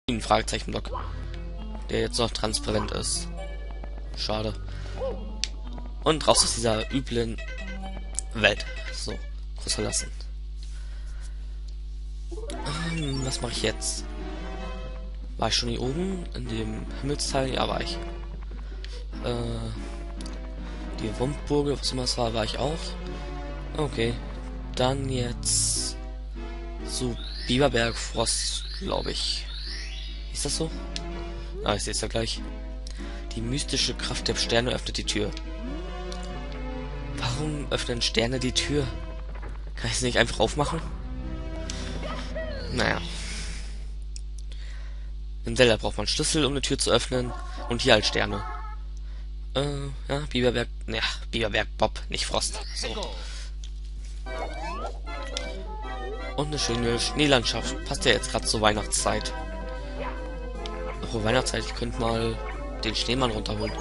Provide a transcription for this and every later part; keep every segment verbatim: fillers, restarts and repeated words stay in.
Ein Fragezeichenblock, der jetzt noch transparent ist. Schade. Und raus aus dieser üblen Welt. So, groß verlassen. Ähm, was mache ich jetzt? War ich schon hier oben? In dem Himmelsteil? Ja, war ich. Äh, die Wumpburg, was immer es war, war ich auch. Okay. Dann jetzt zu Biberberg Frost, glaube ich. Ist das so? Ah, ich sehe es ja gleich. Die mystische Kraft der Sterne öffnet die Tür. Warum öffnen Sterne die Tür? Kann ich es nicht einfach aufmachen? Naja. In Zelda braucht man Schlüssel, um eine Tür zu öffnen. Und hier halt Sterne. Äh, ja, Biberberg. Ja, Biberberg Bob, nicht Frost. So. Und eine schöne Schneelandschaft. Passt ja jetzt gerade zur Weihnachtszeit. Apropos Weihnachtszeit, ich könnte mal den Schneemann runterholen.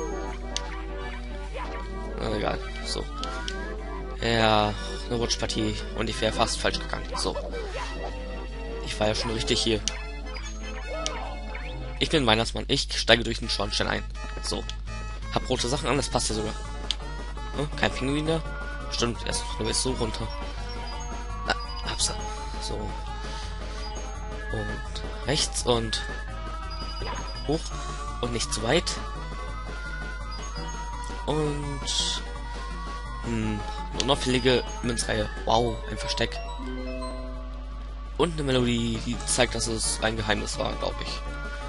Na egal, so. Ja, eine Rutschpartie und ich wäre fast falsch gegangen. So. Ich war ja schon richtig hier. Ich bin Weihnachtsmann. Ich steige durch den Schornstein ein. So. Hab rote Sachen an, das passt ja sogar. Hm, kein Pinguin da? Stimmt, erst nur bis so runter. Na, hab's. So. Und rechts und hoch und nicht zu weit. Und hm, eine unauffällige Münzreihe. Wow, ein Versteck. Und eine Melodie, die zeigt, dass es ein Geheimnis war, glaube ich.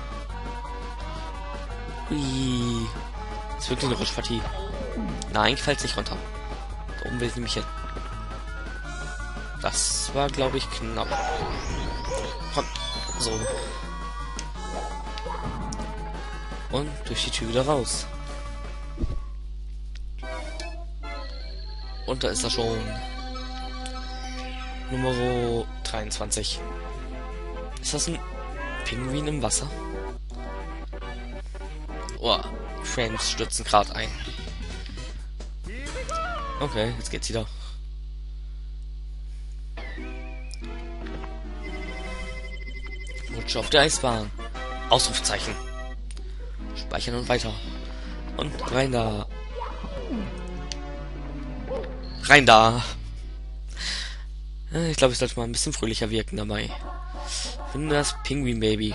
Ui. Das ist wirklich eine Rutschpartie. Nein, fällt nicht runter. Da oben will ich nämlich hin. Das war, glaube ich, knapp. Komm. So. Und durch die Tür wieder raus. Und da ist er schon. Nummer dreiundzwanzig. Ist das ein Pinguin im Wasser? Oh, Frames stürzen gerade ein. Okay, jetzt geht's wieder. Rutsche auf der Eisbahn. Ausrufzeichen. Speichern und weiter. Und rein da. Rein da. Ich glaube, ich sollte mal ein bisschen fröhlicher wirken dabei. Ich finde das Pinguin Baby.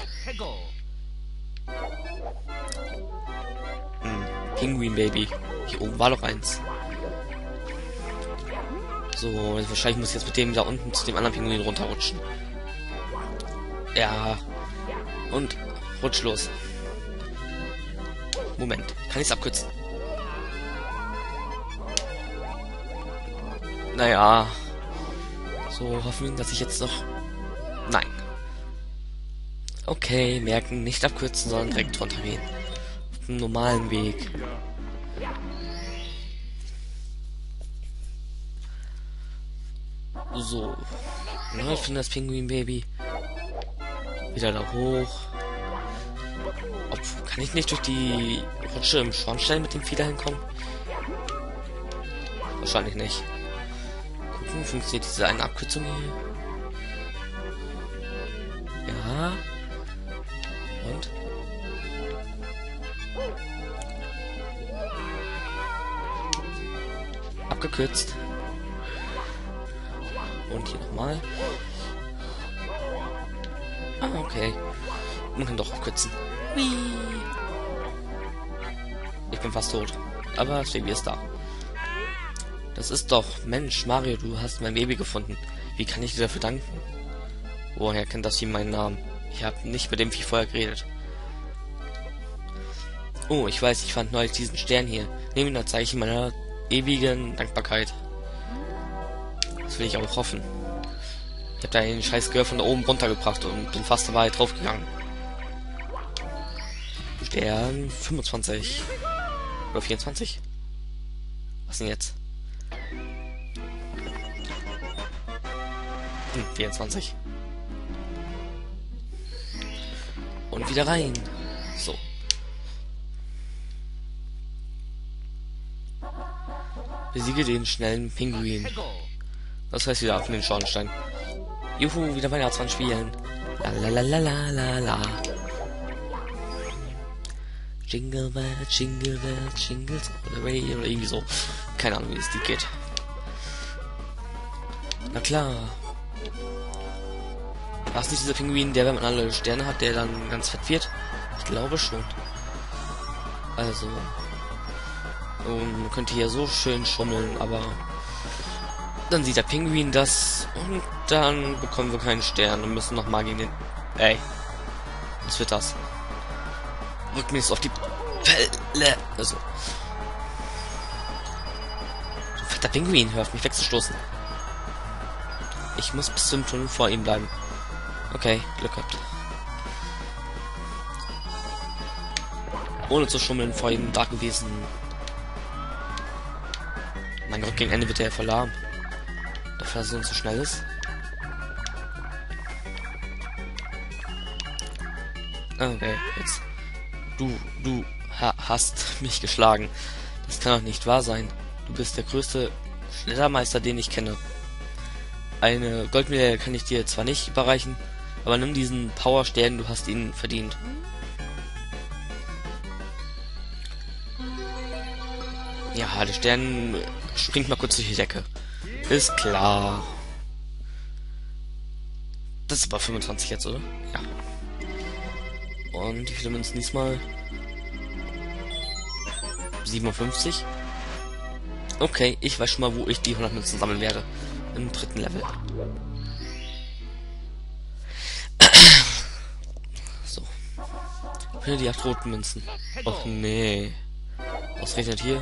Hm, Pinguin Baby. Hier oben war doch eins. So, wahrscheinlich muss ich jetzt mit dem da unten zu dem anderen Pinguin runterrutschen. Ja. Und rutsch los. Moment, kann ich es abkürzen? Naja. So, hoffen wir, dass ich jetzt noch... Nein. Okay, merken, nicht abkürzen, sondern direkt runtergehen. Auf dem normalen Weg. So. Na, ich finde das Pinguin Baby. Wieder da hoch. Ob, kann ich nicht durch die Rutsche im Schornstein mit dem Fieder hinkommen? Wahrscheinlich nicht. Gucken, funktioniert diese eine Abkürzung hier? Ja. Und? Abgekürzt. Und hier nochmal. Ah, okay. Man kann doch abkürzen. Whee. Ich bin fast tot. Aber das Baby ist da. Das ist doch... Mensch, Mario, du hast mein Baby gefunden. Wie kann ich dir dafür danken? Woher kennt das Vieh meinen Namen? Ich habe nicht mit dem Vieh vorher geredet. Oh, ich weiß, ich fand neulich diesen Stern hier. Nehme ihn als Zeichen meiner ewigen Dankbarkeit. Das will ich auch hoffen. Ich habe da den scheiß Girl von da oben runtergebracht und bin fast dabei draufgegangen. Stern fünfundzwanzig. Oder vierundzwanzig? Was denn jetzt? Hm, vierundzwanzig. Und wieder rein. So. Besiege den schnellen Pinguin. Das heißt wieder auf den Schornstein. Juhu, wieder Weihnachtsmann spielen. La la la la la la la. Jingle Bell, Jingle Bell, Jingles all the way oder irgendwie so. Keine Ahnung, wie es die geht. Na klar. War es nicht dieser Pinguin, der, wenn man alle Sterne hat, der dann ganz fett wird? Ich glaube schon. Also. Und man könnte hier so schön schummeln, aber dann sieht der Pinguin das und dann bekommen wir keinen Stern und müssen nochmal gegen den... Ey. Was wird das? Rückt mir jetzt auf die Pelle. Also. Du fetter Pinguin, hör auf mich wegzustoßen. Ich muss bis zum Tunnel vor ihm bleiben. Okay, Glück gehabt. Ohne zu schummeln vor ihm da gewesen. Mein Gott, gegen Ende wird er voll lahm. Dafür, dass er so schnell ist. Okay, jetzt. Du, du ha hast mich geschlagen. Das kann doch nicht wahr sein. Du bist der größte Schlettermeister, den ich kenne. Eine Goldmedaille kann ich dir zwar nicht überreichen, aber nimm diesen Powerstern, du hast ihn verdient. Ja, der Stern springt mal kurz durch die Decke. Ist klar. Das ist aber fünfundzwanzig jetzt, oder? Ja. Und wie viele Münzen diesmal? siebenundfünfzig. Okay, ich weiß schon mal, wo ich die hundert Münzen sammeln werde. Im dritten Level. So. Finde die acht roten Münzen. Och nee. Ausgerechnet hier.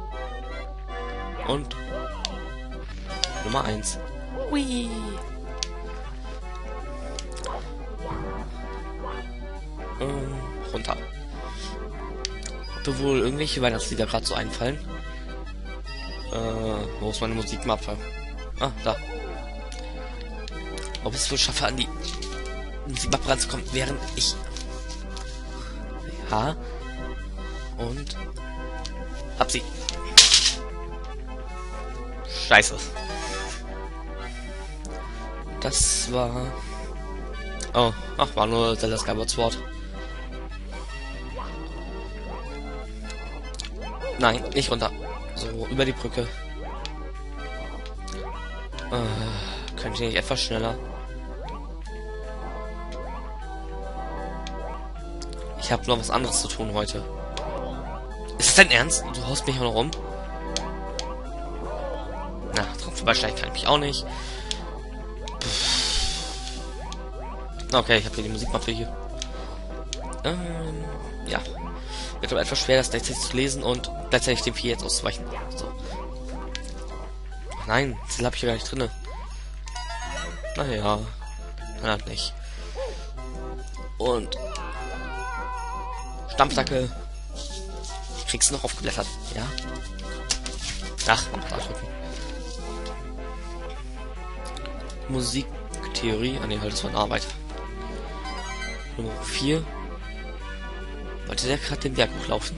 Und Nummer eins. Hui. Ähm, runter. Ob wohl irgendwelche Weihnachtslieder gerade so einfallen? Äh, wo ist meine Musikmappe? Ah, da. Ob ich es wohl schaffe, an die Musikmappe ranzukommen, während ich... Ja. Und... Hab sie. Scheiße. Das war... Oh, ach, war nur Zelda Skyward Sword. Nein, nicht runter. So, über die Brücke. Äh, könnte ich nicht etwas schneller? Ich habe noch was anderes zu tun heute. Ist das dein Ernst? Du haust mich auch noch rum? Na, drauf vorbeisteigen kann ich mich auch nicht. Okay, ich habe hier die Musikmappe hier. Ähm, ja. Wird aber etwas schwer, das gleichzeitig zu lesen und gleichzeitig dem Vieh jetzt auszuweichen. So. Ach nein, Ziel habe ich ja gar nicht drinne. Naja, dann halt nicht. Und Stampfsacke. Kriegst du noch aufgeblättert, ja? Ach, noch da drücken. Musiktheorie. Ah ne, halt, das war eine Arbeit. Nummer vier. Wollte der gerade den Berg hochlaufen?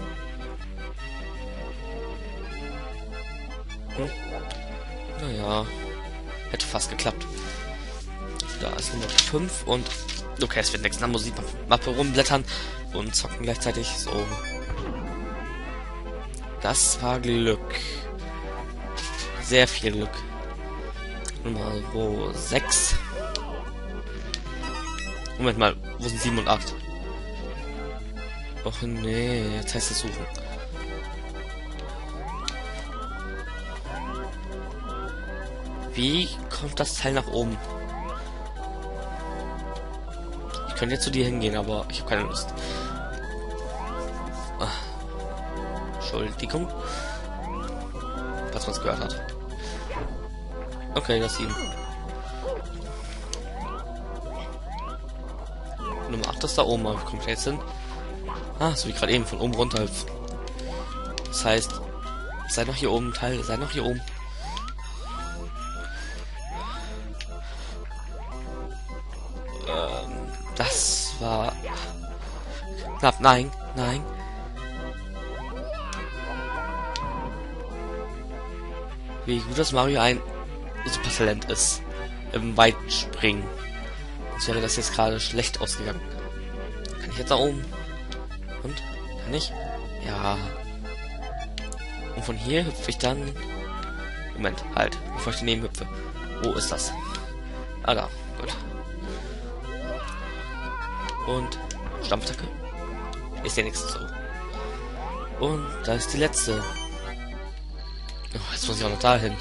Hm? Naja. Hätte fast geklappt. Da ist Nummer fünf und... Okay, es wird nächstes Mal Musikmappe rumblättern und zocken gleichzeitig. So. Das war Glück. Sehr viel Glück. Nummer sechs. Moment mal, wo sind sieben und acht? Och nee, jetzt heißt es suchen. Wie kommt das Teil nach oben? Ich könnte jetzt zu dir hingehen, aber ich habe keine Lust. Ach. Entschuldigung. Was man es gehört hat. Okay, das sieben. Nummer acht ist da oben, aber wie kommt der jetzt hin? Ah, so wie gerade eben, von oben runter. Das heißt, sei noch hier oben, Teil, sei noch hier oben. Ähm, das war knapp. Nein, nein. Wie gut, dass Mario ein Supertalent ist im Weitspringen. Sonst wäre das jetzt gerade schlecht ausgegangen. Kann ich jetzt da oben? Und? Kann ich? Ja. Und von hier hüpfe ich dann... Moment, halt. Bevor ich daneben hüpfe. Wo ist das? Ah, da. Gut. Und... Stampfzacke. Ist ja nichts so. Und da ist die letzte. Oh, jetzt muss ich auch noch dahin.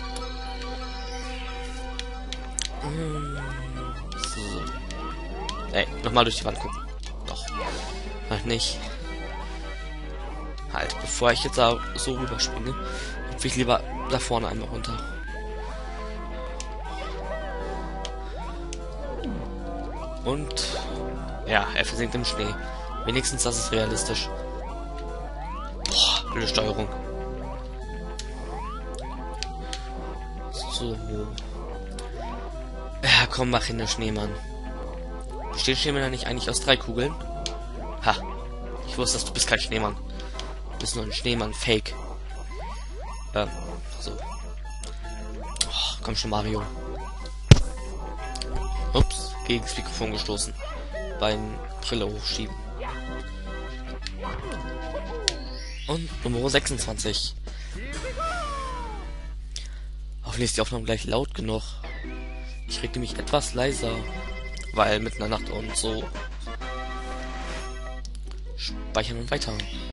So. Ey, nochmal durch die Wand gucken. Doch. Halt nicht. Halt, bevor ich jetzt da so rüberspringe, hüpfe ich lieber da vorne einmal runter. Und ja, er versinkt im Schnee. Wenigstens das ist realistisch. Boah, blöde Steuerung. So. Ja, komm, mach hin, der Schneemann. Besteht Schneemann nicht eigentlich aus drei Kugeln? Ha. Ich wusste, dass du bist kein Schneemann. Du bist nur ein Schneemann-Fake. Ähm, so. Oh, komm schon, Mario. Ups, gegen das Mikrofon gestoßen. Beim Brille hochschieben. Und Nummer sechsundzwanzig. Hoffentlich ist die Aufnahme gleich laut genug. Ich rede mich etwas leiser, weil mitten in der Nacht und so. Speichern und weiter.